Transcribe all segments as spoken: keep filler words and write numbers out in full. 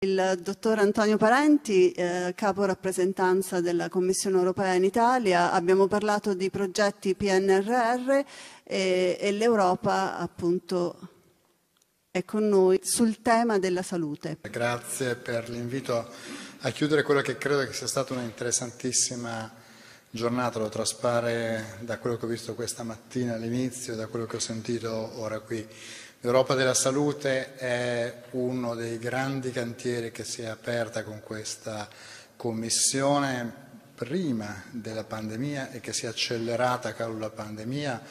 Il dottor Antonio Parenti, eh, capo rappresentanza della Commissione europea in Italia. Abbiamo parlato di progetti P N R R e, e l'Europa appunto è con noi sul tema della salute. Grazie per l'invito a chiudere quello che credo che sia stata una interessantissima giornata, lo traspare da quello che ho visto questa mattina all'inizio e da quello che ho sentito ora qui. L'Europa della salute è uno dei grandi cantieri che si è aperta con questa Commissione prima della pandemia e che si è accelerata con la pandemia.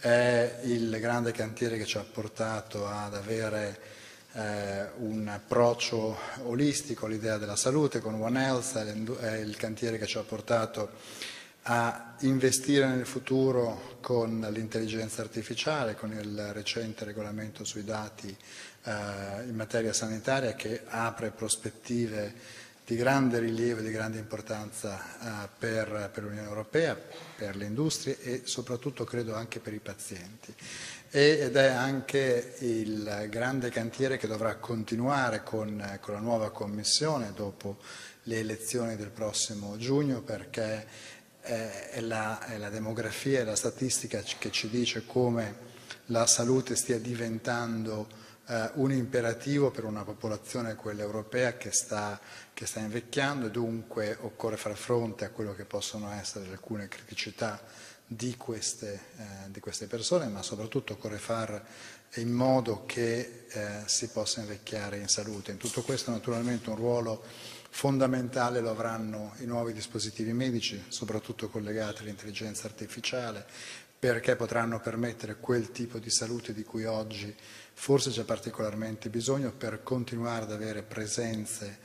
È il grande cantiere che ci ha portato ad avere eh, un approccio olistico all'idea della salute con One Health, è il cantiere che ci ha portato a investire nel futuro con l'intelligenza artificiale, con il recente regolamento sui dati eh, in materia sanitaria che apre prospettive di grande rilievo e di grande importanza eh, per, per l'Unione Europea, per le industrie e soprattutto credo anche per i pazienti. E, ed è anche il grande cantiere che dovrà continuare con, con la nuova Commissione dopo le elezioni del prossimo giugno, perché è la, è la demografia e la statistica che ci dice come la salute stia diventando eh, un imperativo per una popolazione, quella europea, che sta, che sta invecchiando e dunque occorre far fronte a quello che possono essere alcune criticità di queste, eh, di queste persone, ma soprattutto occorre fare in modo che eh, si possa invecchiare in salute. In tutto questo naturalmente un ruolo fondamentale lo avranno i nuovi dispositivi medici, soprattutto collegati all'intelligenza artificiale, perché potranno permettere quel tipo di salute di cui oggi forse c'è particolarmente bisogno per continuare ad avere presenze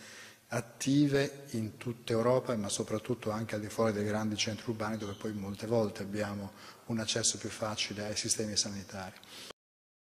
attive in tutta Europa, ma soprattutto anche al di fuori dei grandi centri urbani dove poi molte volte abbiamo un accesso più facile ai sistemi sanitari.